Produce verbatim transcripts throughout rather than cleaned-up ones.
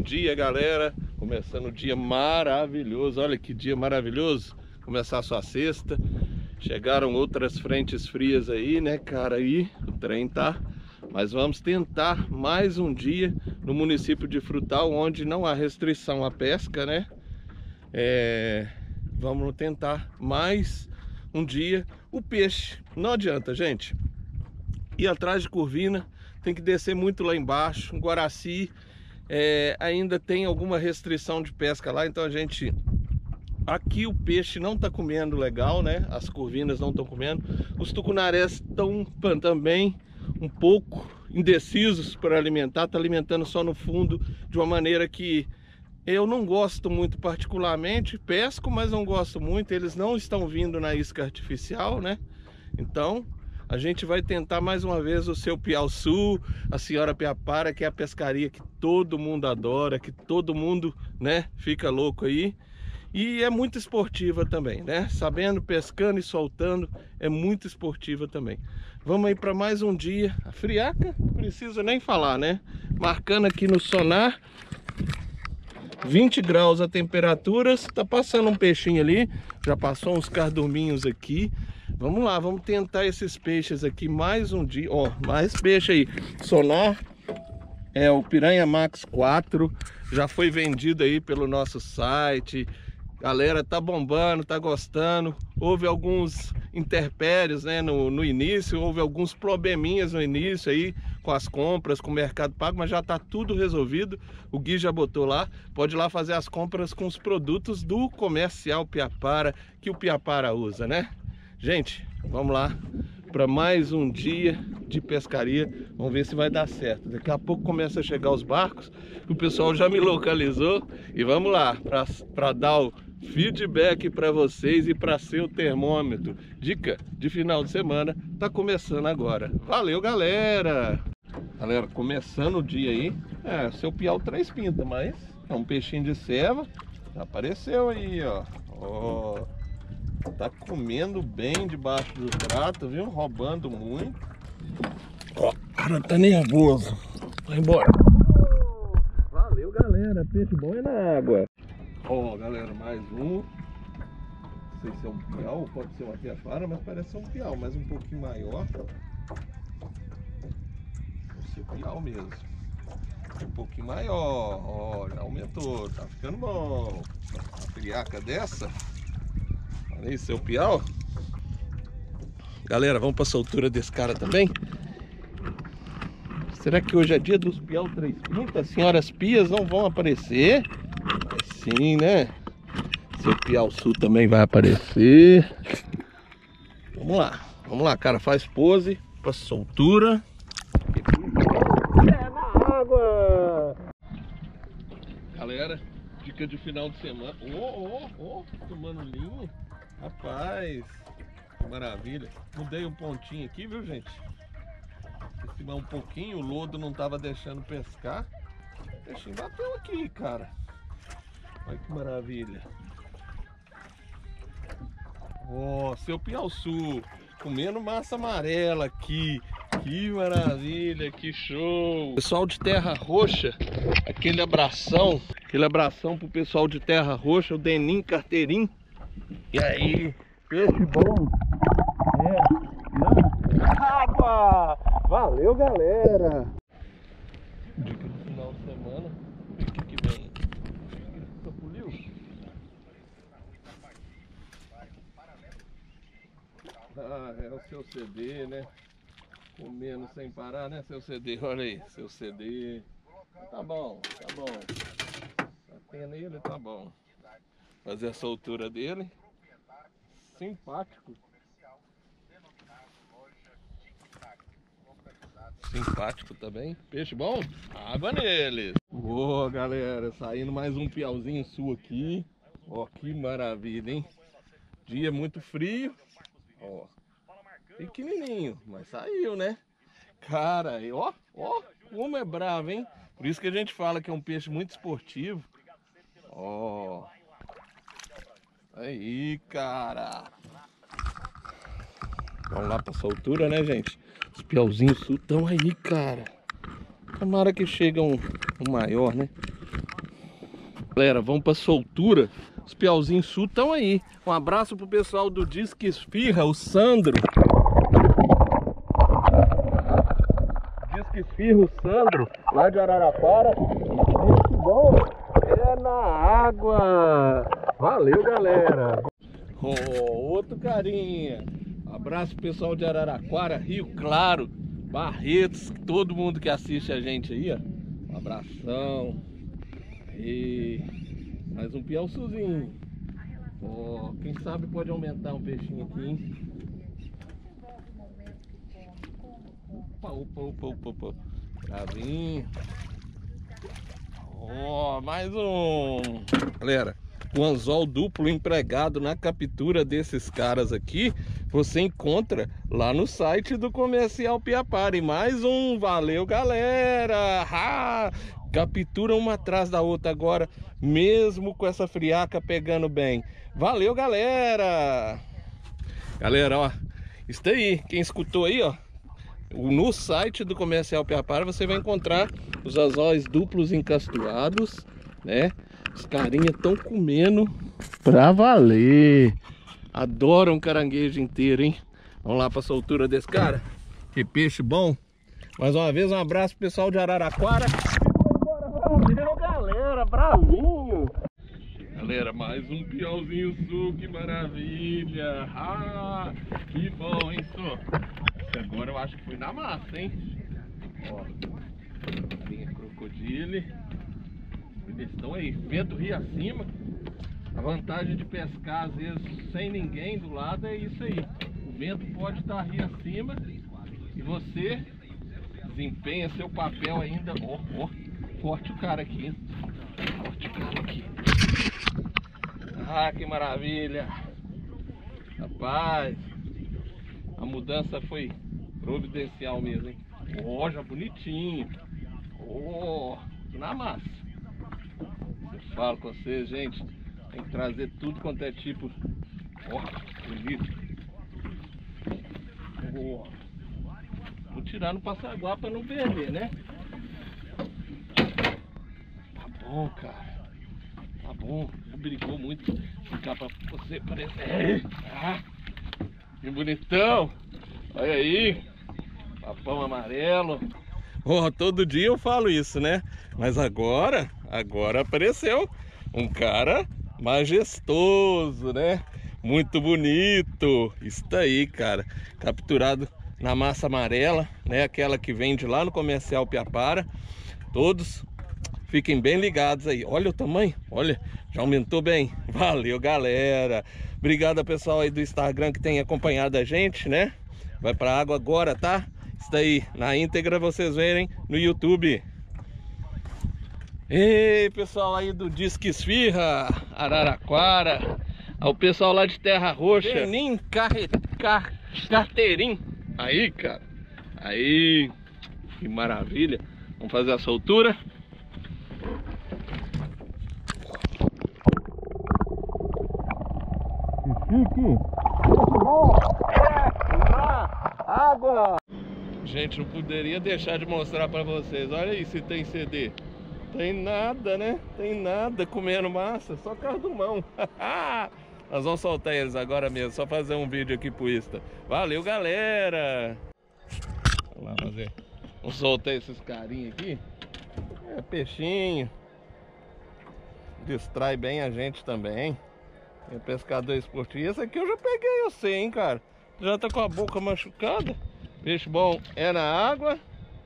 dia, galera. Começando o dia maravilhoso. Olha que dia maravilhoso. Começar a sua sexta. Chegaram outras frentes frias aí, né, cara? Aí o trem tá. Mas vamos tentar mais um dia no município de Frutal, onde não há restrição à pesca, né? É... Vamos tentar mais um dia o peixe. Não adianta, gente. Ir atrás de curvina, tem que descer muito lá embaixo. Em Guaraci é, ainda tem alguma restrição de pesca lá, então a gente... Aqui o peixe não está comendo legal, né? As curvinas não estão comendo. Os tucunarés estão também um pouco indecisos para alimentar. Está alimentando só no fundo, de uma maneira que eu não gosto muito particularmente. Pesco, mas não gosto muito. Eles não estão vindo na isca artificial, né? Então a gente vai tentar mais uma vez o seu Piauçu, a senhora Piapara, que é a pescaria que todo mundo adora, que todo mundo, né, fica louco aí. E é muito esportiva também, né? Sabendo, pescando e soltando, é muito esportiva também. Vamos aí para mais um dia. A friaca, não precisa nem falar, né? Marcando aqui no sonar, vinte graus a temperatura. Tá passando um peixinho ali, já passou uns carduminhos aqui. Vamos lá, vamos tentar esses peixes aqui mais um dia. Ó, mais peixe aí. Sonar é o Piranha Max quatro, já foi vendido aí pelo nosso site. Galera, tá bombando, tá gostando. Houve alguns interpérios, né, no, no início, houve alguns probleminhas no início aí com as compras, com o Mercado Pago, mas já tá tudo resolvido. O Gui já botou lá, pode ir lá fazer as compras com os produtos do Comercial Piapara, que o Piapara usa, né? Gente, vamos lá para mais um dia de pescaria. Vamos ver se vai dar certo. Daqui a pouco começa a chegar os barcos. O pessoal já me localizou. E vamos lá para dar o feedback para vocês e para ser o termômetro. Dica de final de semana tá começando agora. Valeu, galera! Galera, começando o dia aí. É, seu piau três pintas, mas é um peixinho de ceva. Já apareceu aí, ó. Ó. Tá comendo bem debaixo do prato, viu? Roubando muito. Ó, o cara tá nervoso. Vai embora. Valeu, galera. Peixe bom é na água. Ó, galera, mais um. Não sei se é um piau, pode ser uma piafara, mas parece ser um piau, mas um pouquinho maior. Deve ser piau mesmo. Um pouquinho maior. Ó, já aumentou. Tá ficando bom. Uma friaca dessa. Olha aí, seu piau. Galera, vamos para a soltura desse cara também. Será que hoje é dia dos piau três pintas? Senhoras pias não vão aparecer? Mas sim, né? Seu piau sul também vai aparecer. Vamos lá, vamos lá, cara. Faz pose para soltura. É na água. Galera, dica de final de semana. Ó, ó, ó, tomando linha. Rapaz, que maravilha. Mudei um pontinho aqui, viu, gente? Estimar um pouquinho, o lodo não tava deixando pescar. O peixinho bateu aqui, cara. Olha que maravilha. Ó, oh, seu Piauçu comendo massa amarela aqui. Que maravilha, que show. Pessoal de Terra Roxa, aquele abração. Aquele abração pro pessoal de Terra Roxa, o Denim Carteirinho. E aí, peixe bom. É, água! Valeu, galera! Dica do final de semana. O que que vem? Sapuliu? Ah, é o seu C D, né? Comendo sem parar, né, seu C D? Olha aí, seu C D. Tá bom, tá bom. Batendo ele, tá bom. Fazer a soltura dele. Simpático. Simpático também. Peixe bom? Água nele. Boa, galera. Saindo mais um piauzinho sul aqui. Ó, que maravilha, hein? Dia muito frio. Ó, pequenininho, mas saiu, né? Cara, ó, ó, como é bravo, hein? Por isso que a gente fala que é um peixe muito esportivo. Ó. Aí, cara. Vamos lá pra soltura, né, gente? Os piauzinhos sul estão aí, cara. Tomara que chegue um, um maior, né? Galera, vamos pra soltura. Os piauzinhos sul estão aí. Um abraço pro pessoal do Disque Esfirra, o Sandro. Disque Esfirra, o Sandro, lá de Araraquara. Que bom, é na água. Valeu, galera. Oh, outro carinha. Abraço pro pessoal de Araraquara, Rio Claro, Barretos, todo mundo que assiste a gente aí, ó. Um abração. E mais um piauçuzinho. Ó, quem sabe pode aumentar um peixinho aqui, hein? Opa, opa, opa, opa, opa. Bravinho. Ó, mais um. Galera, o anzol duplo empregado na captura desses caras aqui, você encontra lá no site do Comercial Piapara. E mais um, valeu, galera! Ah, captura uma atrás da outra agora, mesmo com essa friaca pegando bem. Valeu, galera! Galera, ó, isso aí, quem escutou aí, ó, no site do Comercial Piapara você vai encontrar os anzóis duplos encastuados, né? Os carinha estão comendo pra valer. Adoram caranguejo inteiro, hein? Vamos lá pra soltura desse cara. Que peixe bom. Mais uma vez, um abraço pro pessoal de Araraquara. Valeu, galera, bravinho. Galera, mais um piauzinho sul, que maravilha. Ah, que bom, hein, só. Agora eu acho que foi na massa, hein? Ó, linha crocodile. Eles estão aí, vento rio acima. A vantagem de pescar às vezes sem ninguém do lado é isso aí. O vento pode estar rio acima e você desempenha seu papel ainda. Ó, ó, forte o cara aqui, hein? Forte o cara aqui. Ah, que maravilha. Rapaz, a mudança foi providencial mesmo, hein? Ó, já bonitinho. Ó, na massa. Eu falo com vocês, gente, tem que trazer tudo quanto é tipo. Ó, bonito. Ó, vou tirar no passaguá para não perder, né? Tá bom, cara. Tá bom. Não brigou muito. Ficar para você parecer. Ah, que bonitão. Olha aí. Papão amarelo. Oh, todo dia eu falo isso, né? Mas agora, agora apareceu um cara majestoso, né? Muito bonito. Isso aí, cara. Capturado na massa amarela, né? Aquela que vende lá no Comercial Piapara. Todos fiquem bem ligados aí. Olha o tamanho, olha, já aumentou bem. Valeu, galera. Obrigado, pessoal aí do Instagram que tem acompanhado a gente, né? Vai pra água agora, tá? Isso daí, na íntegra vocês verem no YouTube. Ei, pessoal aí do Disque Esfirra, Araraquara, ao pessoal lá de Terra Roxa, Benim, Carre... Car... Carteirim. Aí, cara, aí, que maravilha. Vamos fazer a soltura. Fique. Água. Gente, não poderia deixar de mostrar pra vocês. Olha aí se tem C D. Tem nada, né? Tem nada comendo massa, só cardumão. Nós vamos soltar eles agora mesmo, só fazer um vídeo aqui pro Insta. Valeu, galera! Vamos lá fazer. Vamos soltar esses carinhos aqui. É peixinho. Distrai bem a gente também. É pescador esportivo. Esse aqui eu já peguei, eu sei, hein, cara. Já tá com a boca machucada. Peixe bom é na água.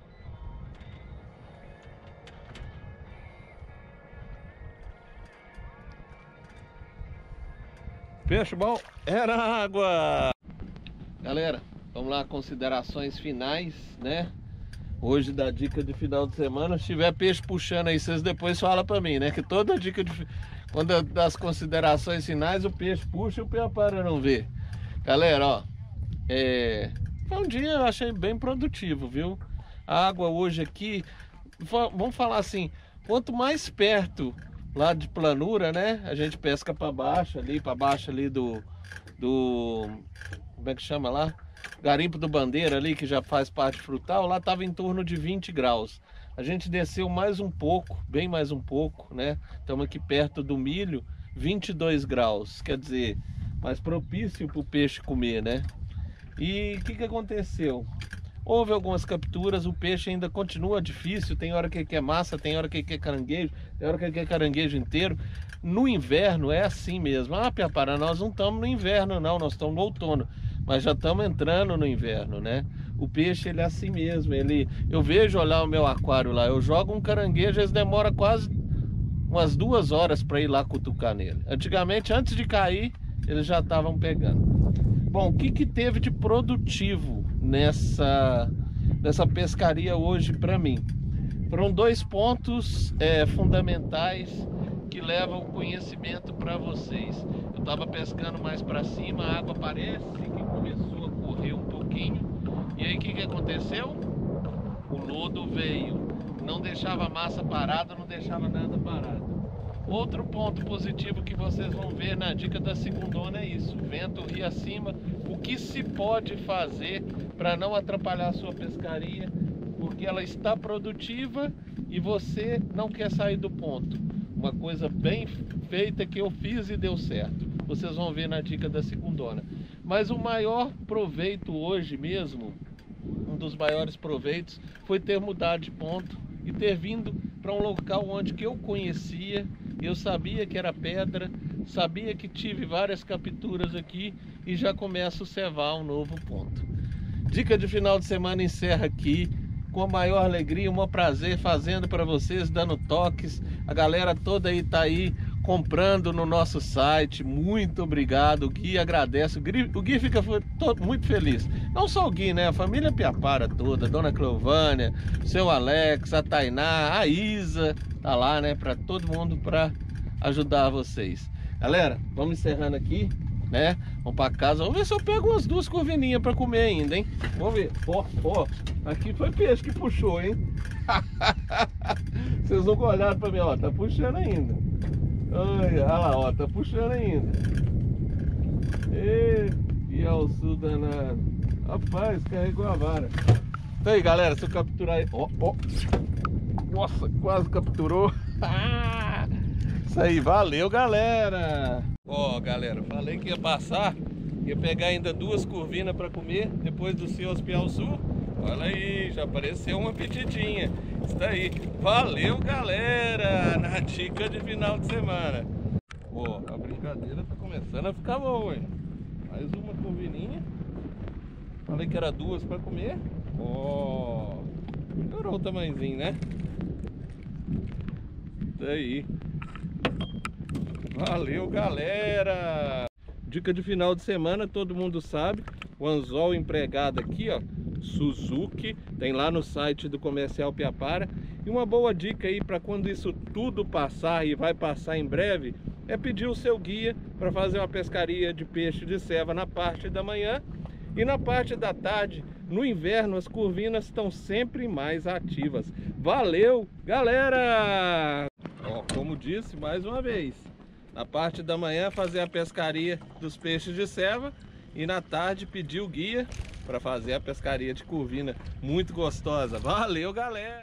Peixe bom é na água. Galera, vamos lá, considerações finais, né? Hoje da dica de final de semana. Se tiver peixe puxando aí, vocês depois falam pra mim, né? Que toda dica de... Quando das considerações finais, o peixe puxa e o Piapara não vê. Galera, ó, é... foi um dia eu achei bem produtivo, viu? A água hoje aqui, vamos falar assim, quanto mais perto lá de planura, né? A gente pesca para baixo ali, para baixo ali do, do, como é que chama lá? Garimpo do Bandeira ali, que já faz parte frutal, lá tava em torno de vinte graus. A gente desceu mais um pouco, bem mais um pouco, né? Estamos aqui perto do milho, vinte e dois graus, quer dizer, mais propício para o peixe comer, né? E o que que aconteceu? Houve algumas capturas, o peixe ainda continua difícil, tem hora que ele quer massa, tem hora que ele quer caranguejo, tem hora que ele quer caranguejo inteiro. No inverno é assim mesmo. Ah, Piapara, nós não estamos no inverno não, nós estamos no outono, mas já estamos entrando no inverno, né? O peixe, ele é assim mesmo, ele... eu vejo olhar o meu aquário lá, eu jogo um caranguejo, eles demoram quase umas duas horas para ir lá cutucar nele. Antigamente, antes de cair, eles já estavam pegando. Bom, o que que teve de produtivo nessa, nessa pescaria hoje para mim? Foram dois pontos é, fundamentais que levam o conhecimento para vocês. Eu estava pescando mais para cima, a água parece que começou a correr um pouquinho. E aí o que que aconteceu? O lodo veio, não deixava a massa parada, não deixava nada parado. Outro ponto positivo que vocês vão ver na dica da segundona é isso: vento rio acima. O que se pode fazer para não atrapalhar a sua pescaria, porque ela está produtiva e você não quer sair do ponto. Uma coisa bem feita que eu fiz e deu certo. Vocês vão ver na dica da segundona. Mas o maior proveito hoje mesmo, um dos maiores proveitos, foi ter mudado de ponto e ter vindo para um local onde que eu conhecia. Eu sabia que era pedra, sabia que tive várias capturas aqui e já começo a cevar um novo ponto. Dica de final de semana encerra aqui, com a maior alegria, um prazer fazendo para vocês, dando toques. A galera toda aí tá aí comprando no nosso site, muito obrigado. O Gui agradece, o Gui, o Gui fica todo, muito feliz. Não só o Gui, né? A família Piapara toda, Dona Cleovânia, seu Alex, a Tainá, a Isa, tá lá, né? Para todo mundo, para ajudar vocês. Galera, vamos encerrando aqui, né? Vamos para casa. Vamos ver se eu pego umas duas curvininhas para comer ainda, hein? Vamos ver. Ó, ó, aqui foi peixe que puxou, hein? Vocês nunca olharam para mim, ó, tá puxando ainda. Olha lá, ó, tá puxando ainda. E, e ao sul danado. Rapaz, carregou a vara. Então aí, galera, se eu capturar aí. Ó, ó. Nossa, quase capturou. Isso aí, valeu, galera. Ó, galera, falei que ia passar, ia pegar ainda duas curvinas para comer depois do seu Piau Sul. Olha aí, já apareceu uma pedidinha. Isso daí, valeu, galera, na dica de final de semana. Ó, a brincadeira tá começando a ficar boa, hein? Mais uma curvininha. Falei que era duas para comer. Ó, melhorou o tamanhozinho, né? Isso aí. Valeu, galera. Dica de final de semana, todo mundo sabe, o anzol empregado aqui, ó, Suzuki, tem lá no site do Comercial Piapara. E uma boa dica aí para quando isso tudo passar, e vai passar em breve, é pedir o seu guia para fazer uma pescaria de peixe de ceva na parte da manhã. E na parte da tarde, no inverno, as curvinas estão sempre mais ativas. Valeu, galera! Ó, como disse, mais uma vez, na parte da manhã fazer a pescaria dos peixes de ceva e na tarde pedir o guia para fazer a pescaria de curvina muito gostosa. Valeu, galera!